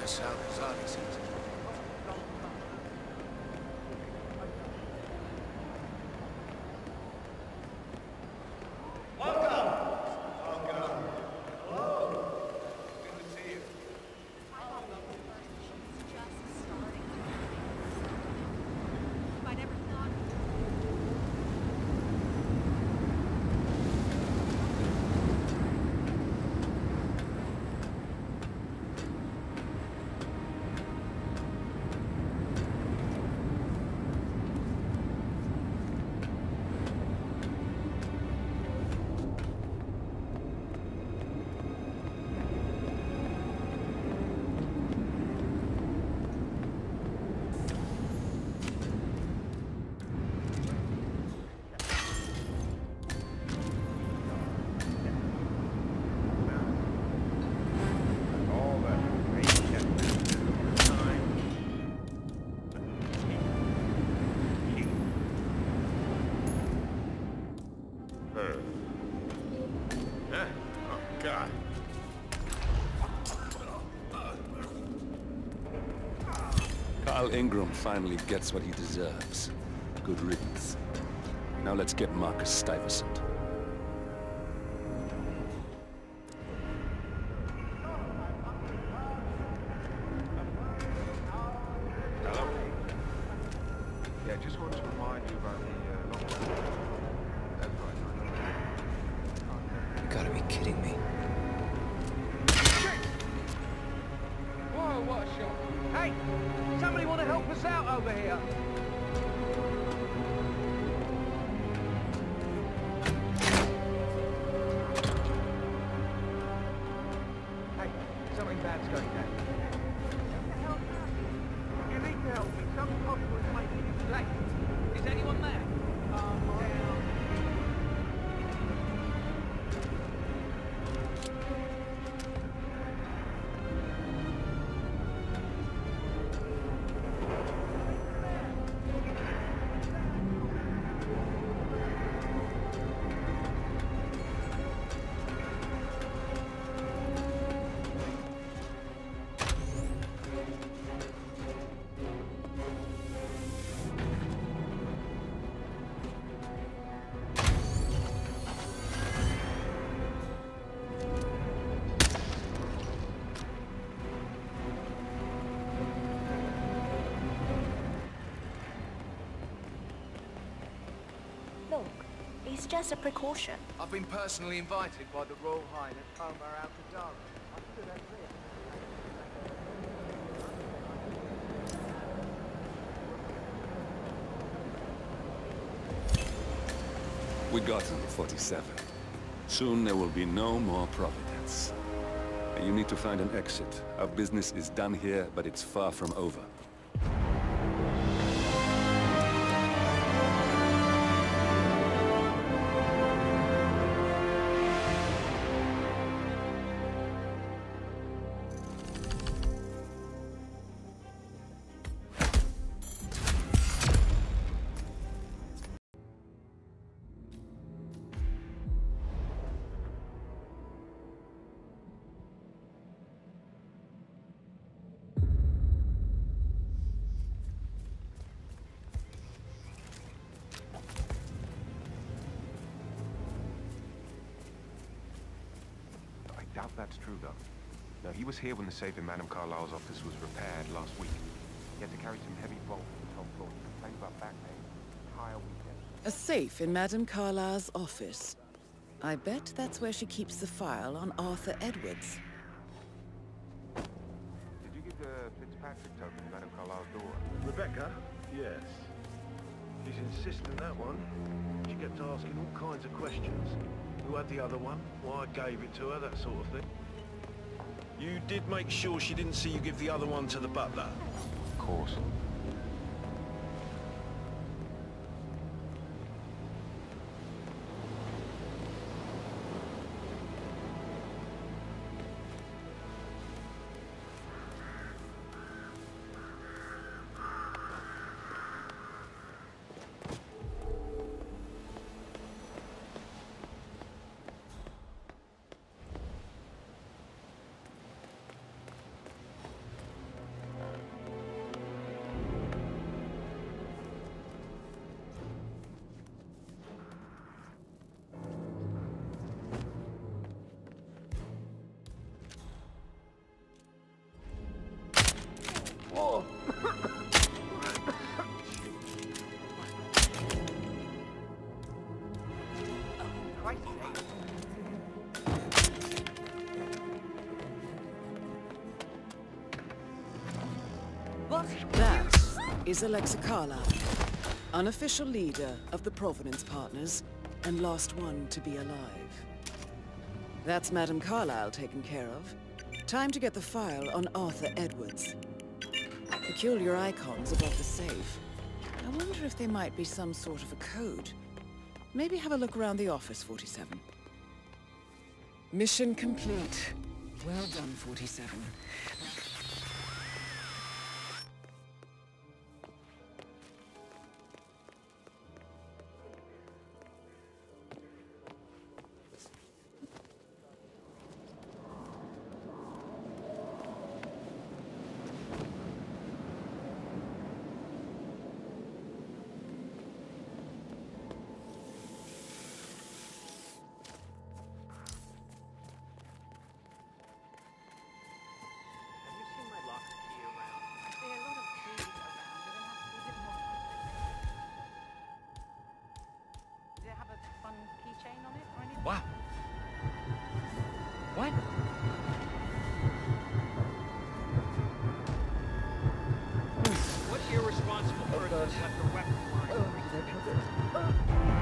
That's how Kazali sees it. Carl Ingram finally gets what he deserves. Good riddance. Now let's get Marcus Stuyvesant. Hello? Yeah, just want to remind you about the lockdown. That's right. You gotta be kidding me. Whoa, what a shot. Hey, somebody want to help us out over here? Hey, something bad's going down. You need to help me. Some hospital is making it late. Is anyone there? Look, it's just a precaution. I've been personally invited by the Royal Highness Omar Al-Qadari. I stood over here. We got him, 47. Soon there will be no more Providence. And you need to find an exit. Our business is done here, but it's far from over. I doubt that's true, though. No, he was here when the safe in Madame Carlyle's office was repaired last week. He had to carry some heavy bolts to the top floor. He complained about back pain. Entire weekend. A safe in Madame Carlyle's office. I bet that's where she keeps the file on Arthur Edwards. Did you give the Fitzpatrick token to Madame Carlyle's daughter? Rebecca? Yes. She's insistent, that one. She kept asking all kinds of questions. Who had the other one? Why I gave it to her, that sort of thing. You did make sure she didn't see you give the other one to the butler? Of course. That is Alexa Carlyle, unofficial leader of the Provenance Partners, and last one to be alive. That's Madame Carlyle taken care of. Time to get the file on Arthur Edwards. Peculiar icons above the safe. I wonder if there might be some sort of a code. Maybe have a look around the office, 47. Mission complete. Well done, 47. Wow. What? What irresponsible person left a weapon lying?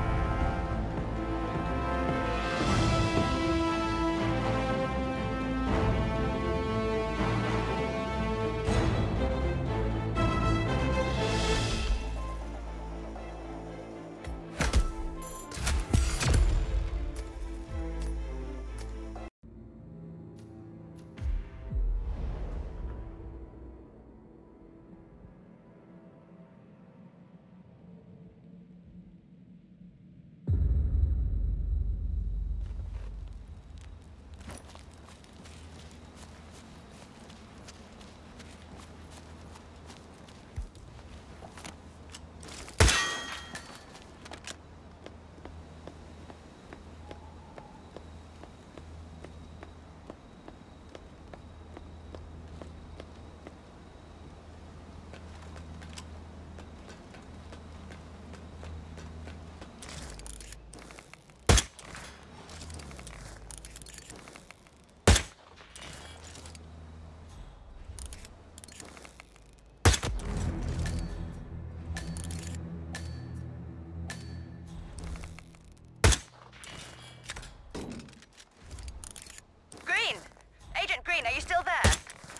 Green, are you still there?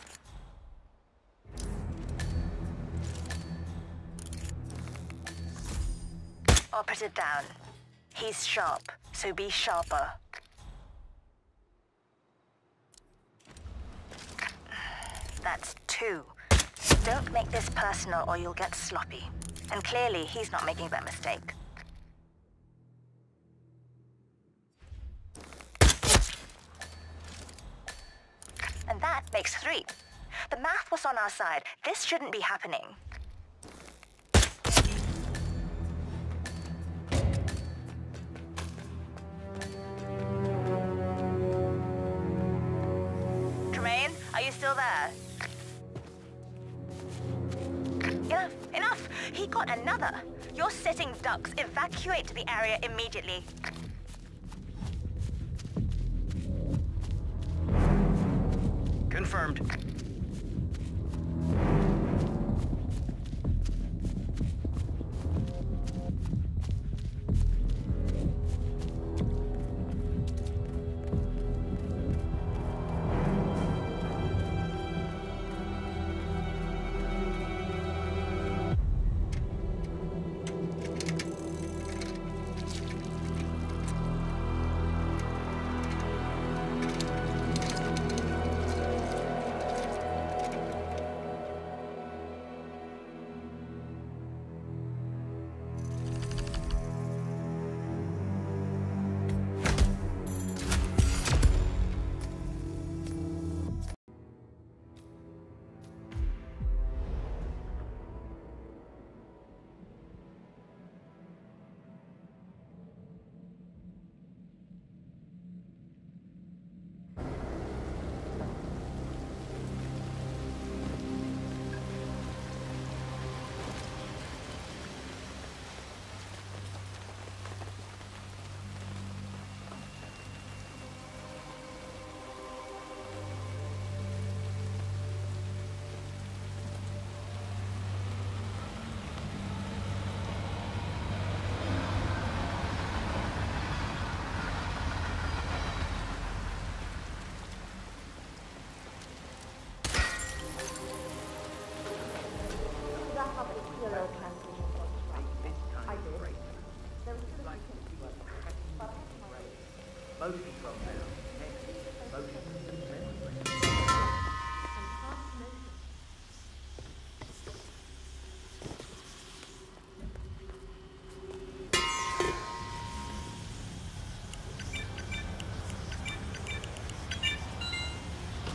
Opposite down. He's sharp, so be sharper. That's 2. Don't make this personal or you'll get sloppy. And clearly, he's not making that mistake. And that makes 3. The math was on our side. This shouldn't be happening. Tremaine, are you still there? Enough, enough! He got another. You're sitting ducks. Evacuate the area immediately. Confirmed.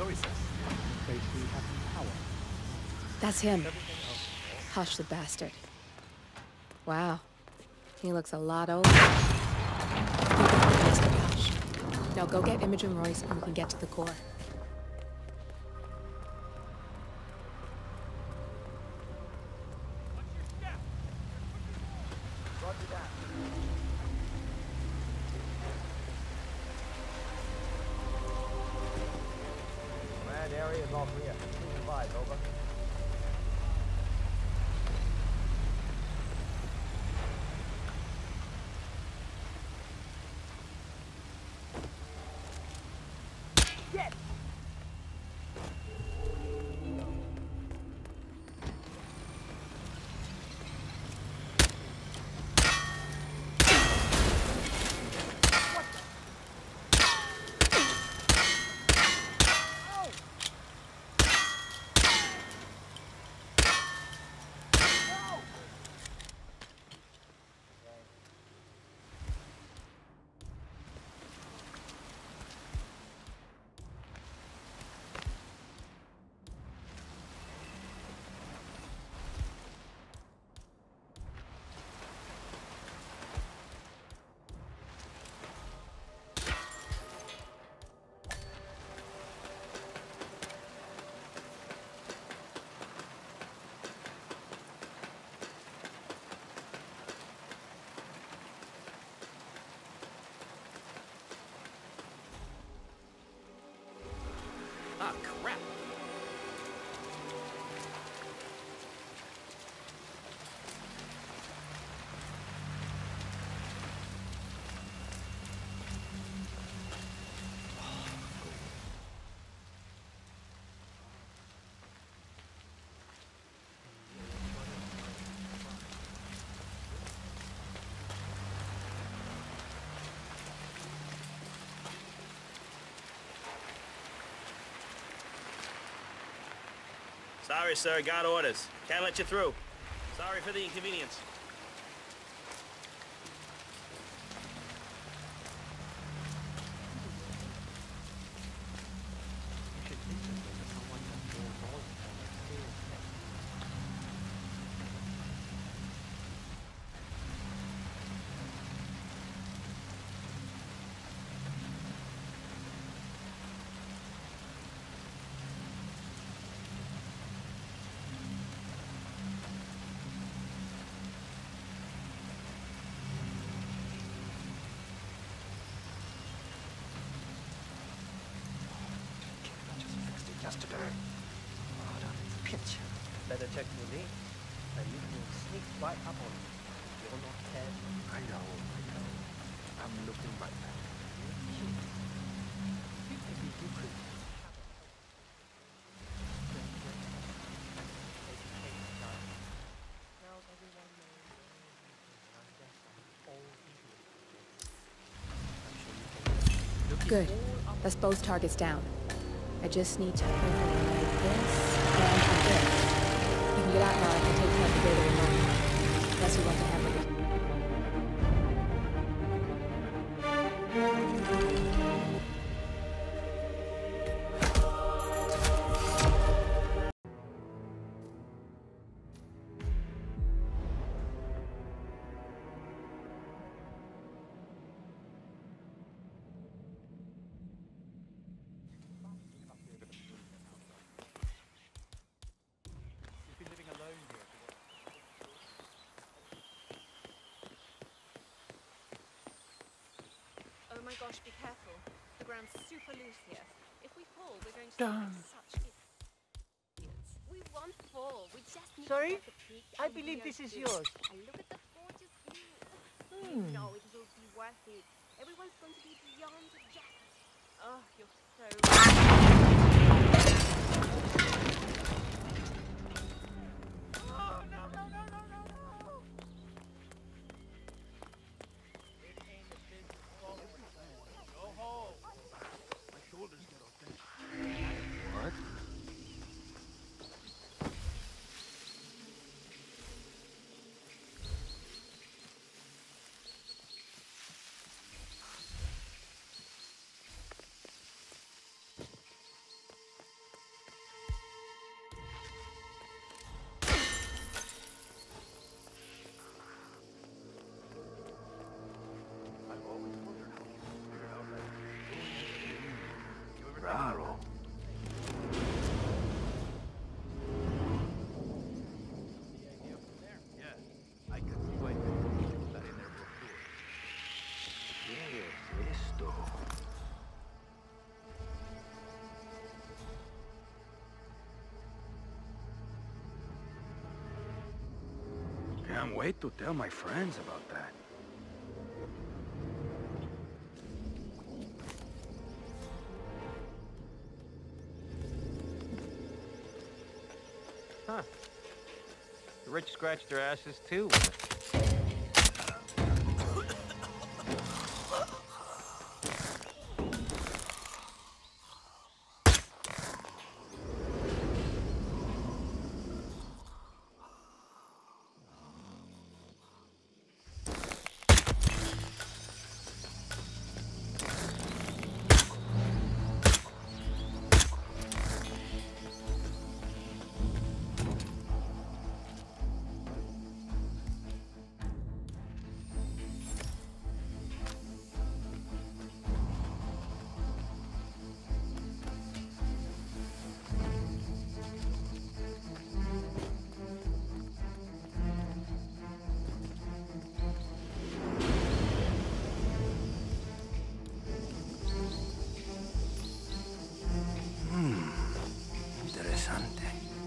So he says. Basically having power. That's him. Hush the bastard. Wow. He looks a lot older. Hush. Now go get Imogen Royce and we can get to the core. Command area is all clear. Please advise, over. Ah, crap. Sorry, sir. Got orders. Can't let you through. Sorry for the inconvenience. Yesterday. Oh, that is a pitch. Better check your knee, and you can sneak right up on it. You're not careful. I know. I'm looking right back. Maybe you could. Good. That's both targets down. I just need to pray for one like this and this. You can get out now. I can take care of the data remote. Unless you want to handle it. Oh my gosh, be careful. The ground's super loose here. If we fall, we're going to look like such idiots. We won't fall. We just need Sorry? to get the peak. I believe this is yours. And look at the gorgeous view. You know it will be worth it. Everyone's going to be beyond the jacket. Oh, you're so Oh, no, no, no, no, no, no! What? Claro. I can see why they put that in their brochure. ¿Qué es esto? Can't wait to tell my friends about that. Huh. The rich scratch their asses too. Interesante.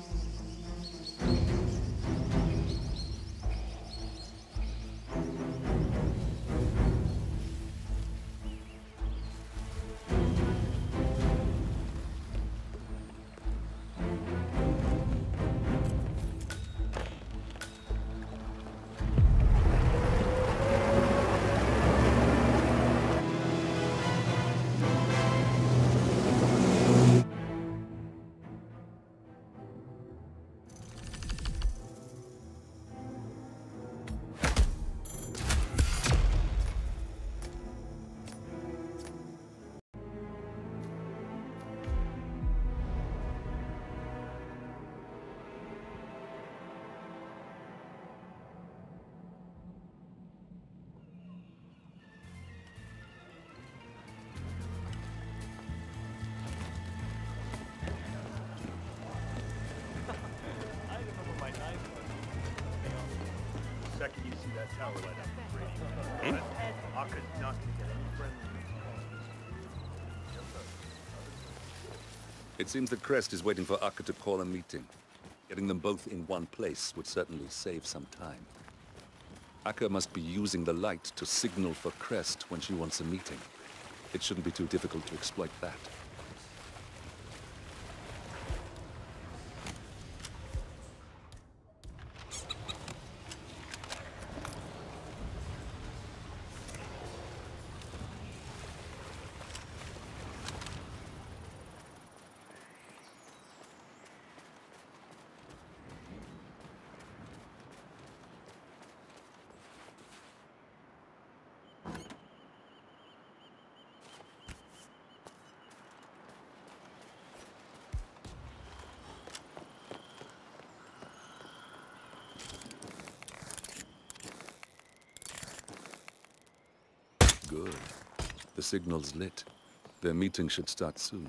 Second you see that tower light up, radio. Akka's not gonna get any friendly It seems that Crest is waiting for Akka to call a meeting. Getting them both in one place would certainly save some time. Akka must be using the light to signal for Crest when she wants a meeting. It shouldn't be too difficult to exploit that. Good. The signal's lit. Their meeting should start soon.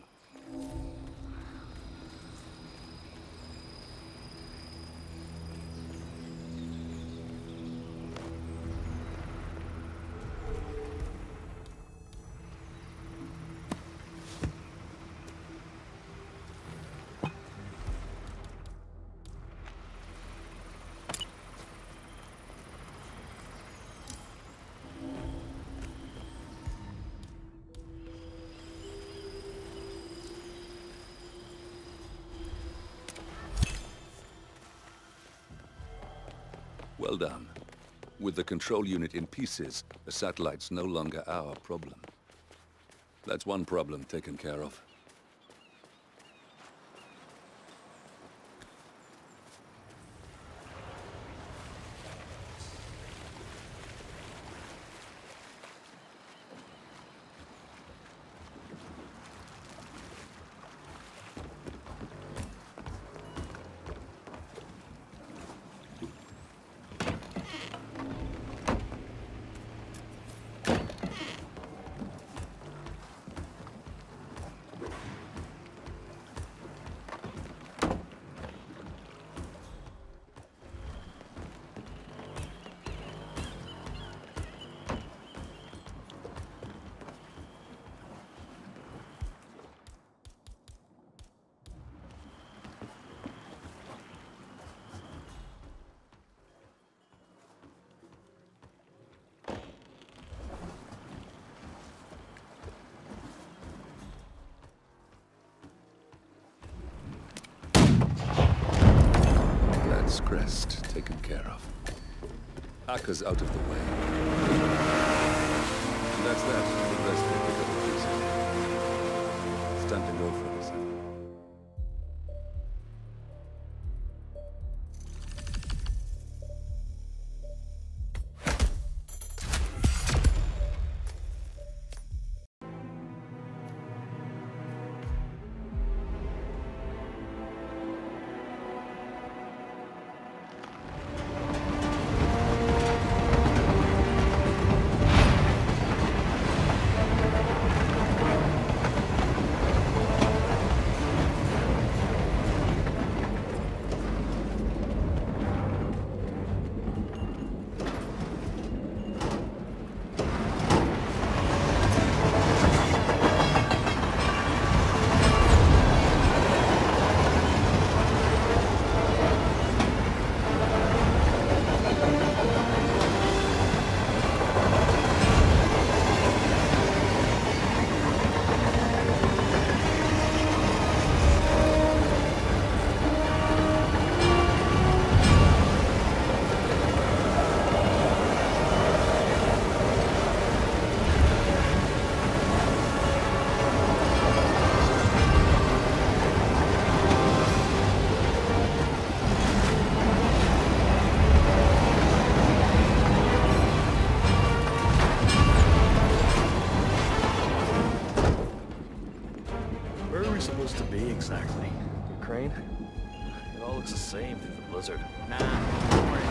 Well done. With the control unit in pieces, the satellite's no longer our problem. That's one problem taken care of. Crest taken care of. Acker's out of the way. And that's that. The rest will pick up the pieces. It's time to go for this. Supposed to be exactly? Ukraine? It all looks the same through the blizzard. Nah, don't worry.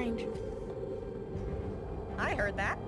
range. I heard that.